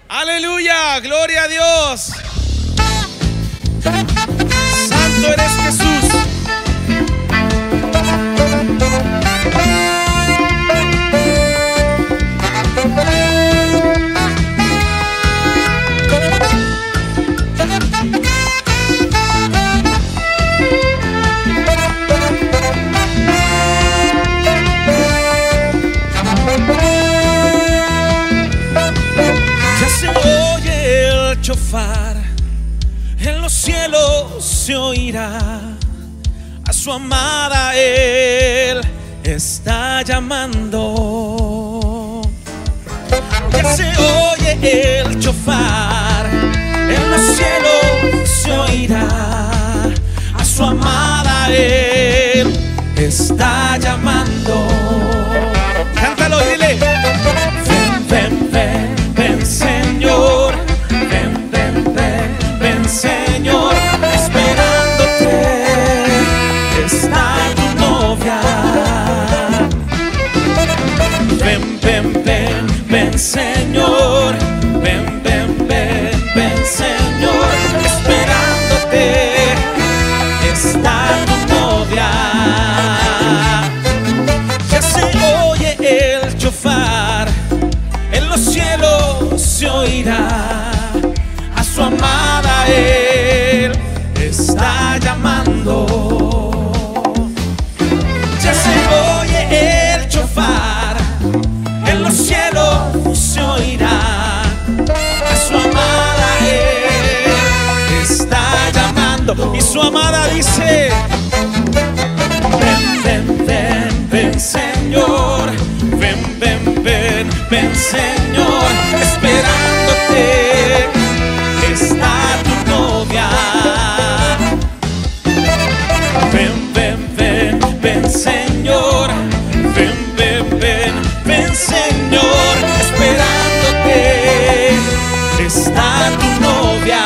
Aleluya, gloria a Dios. Santo eres Jesús. En los cielos se oirá, a su amada Él está llamando. Ya se oye el chofar, en los cielos se oirá, a su amada Él está llamando. Cántalo, dile. Ven, ven, ven, ven, Señor. Ven, ven, ven, ven, Señor, esperándote está tu novia. Ven, ven, ven, ven, Señor. Ven, ven, ven, ven, Señor, esperándote está tu novia. Ya se oye el chofar, en los cielos se oirá, su amada Él está llamando. Ya se oye el chofar, en los cielos se oirá, a su amada Él está llamando. Y su amada dice: ven, ven, ven, ven, Señor. Ven, ven, ven, ven, Señor, esperándote está tu novia. Ven, ven, ven, ven, Señor. Ven, ven, ven, ven, Señor, esperándote está tu novia.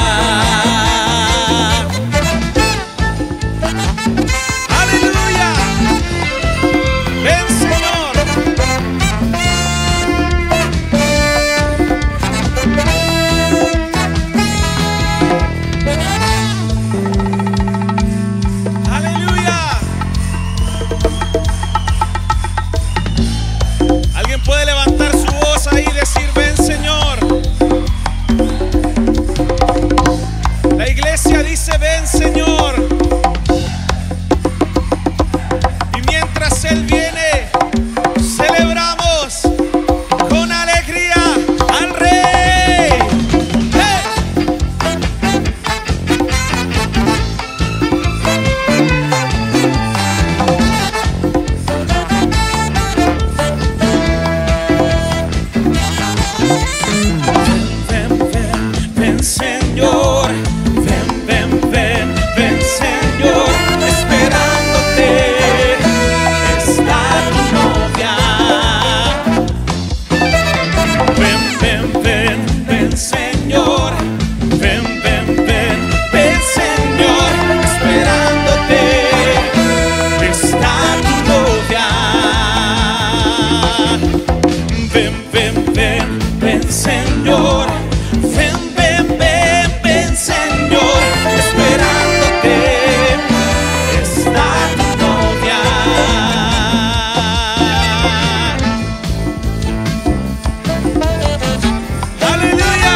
¡Aleluya! ¡Ven, Señor! Puede levantar su voz ahí y decir: ven, Señor. La iglesia dice: ven, Señor. Y mientras Él viene, celebramos con alegría al Rey. ¡Hey! Señor, ven, ven, ven, ven, Señor, esperándote está tu novia. Ven, ven, ven, ven, Señor. Ven, ven, ven, ven, Señor, esperándote está tu novia. Ven, ven, ven, ven, Señor. Ven, ven, ven, ven, Señor, esperándote está tu novia. ¡Aleluya!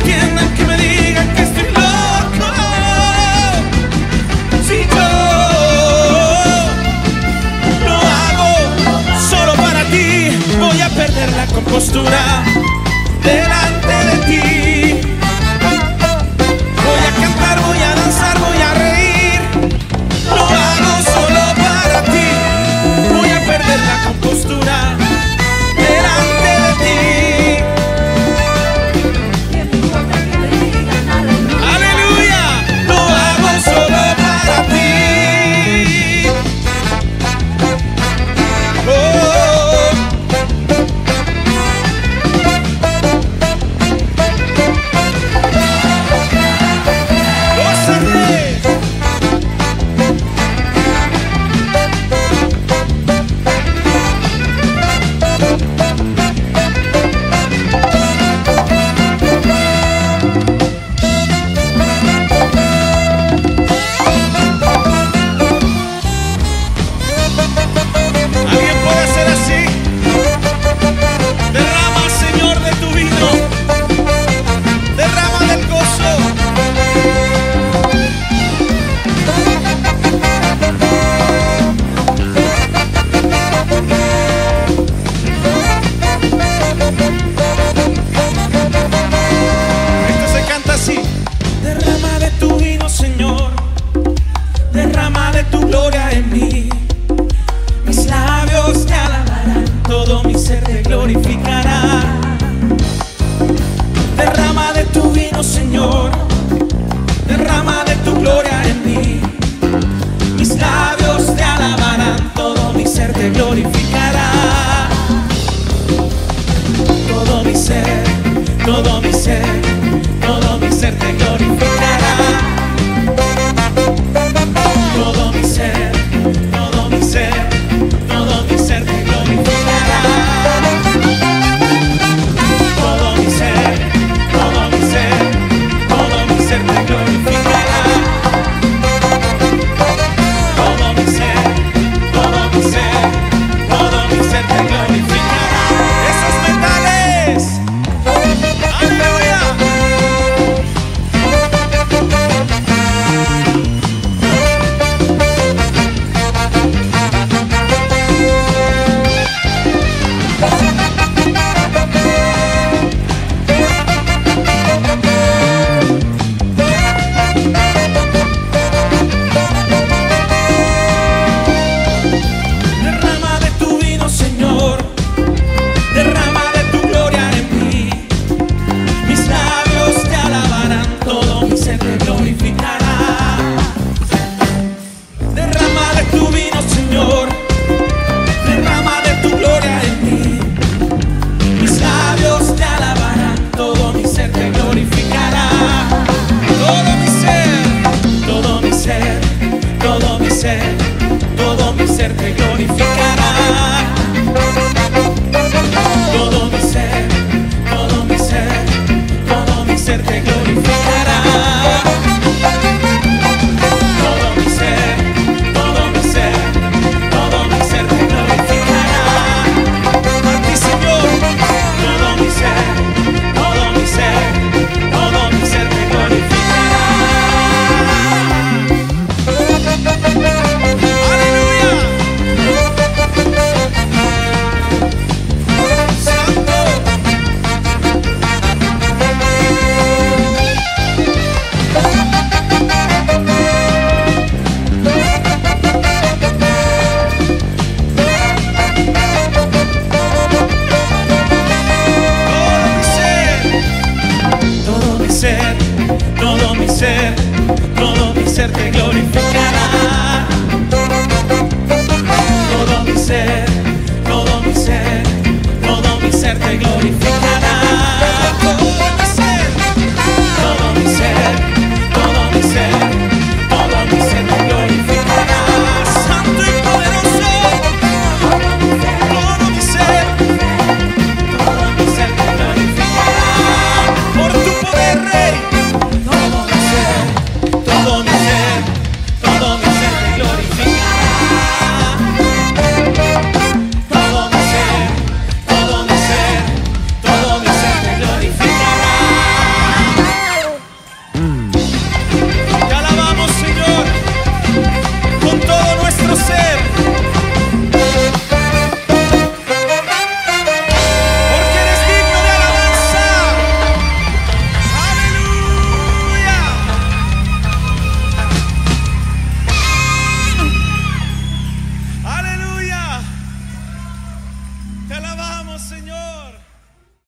entiendan, que me digan que estoy loco. Si yo lo hago solo para ti, voy a perder la compostura delante de ti. Voy a cantar, voy a danzar, voy a reír. Lo hago solo para ti. Voy a perder la compostura delante de ti. Aleluya, lo hago solo para ti. Oh. Alguien puede ser así. Derrama, Señor, de tu vino. Derrama del gozo. Esto se canta así. Derrama de tu vino, Señor. Derrama de tu gloria en mí. Mis labios te alabarán, todo mi ser te glorificará. Derrama de tu vino, Señor. Derrama de tu gloria en mí. Mis labios te alabarán, todo mi ser te glorificará. Todo mi ser, todo mi ser, todo mi ser te glorificará. Todo mi ser, todo mi ser, todo mi ser te glorificará. Todo mi ser, todo mi ser, todo mi ser te glorificará. Todo mi ser, todo mi ser, todo mi ser te glorificará. Esos metales. Aleluya. Derrama de tu vino, Señor. Derrama de tu gloria en mí. Mis labios te alabarán, todo mi ser te glorificará. Derrama de tu vino, Señor. Derrama de tu gloria en mí. Mis labios te alabarán, todo mi ser te glorificará. Todo mi ser, todo mi ser, todo mi ser, todo mi ser te glorificará. Todo mi ser, todo mi ser, todo mi ser te glorificará. Todo mi ser, todo mi ser, todo mi ser te glorificará. A ti, Señor, todo mi ser, todo mi ser, todo mi ser te glorificará. Aleluya. Santo. Todo mi ser, todo mi ser, todo mi ser te glorificará. Todo mi ser, todo mi ser, todo mi ser te glorificará.